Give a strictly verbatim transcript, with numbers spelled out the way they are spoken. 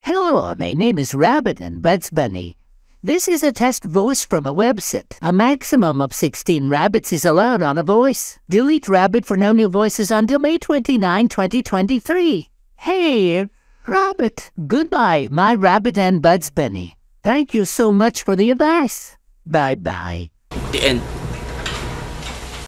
Hello, my name is Rabbit and Bugs Bunny. This is a test voice from a website. A maximum of sixteen rabbits is allowed on a voice. Delete rabbit for no new voices until May twenty-ninth, twenty twenty-three. Hey, Rabbit. Goodbye, my Rabbit and Bugs Bunny. Thank you so much for the advice. Bye-bye. The end.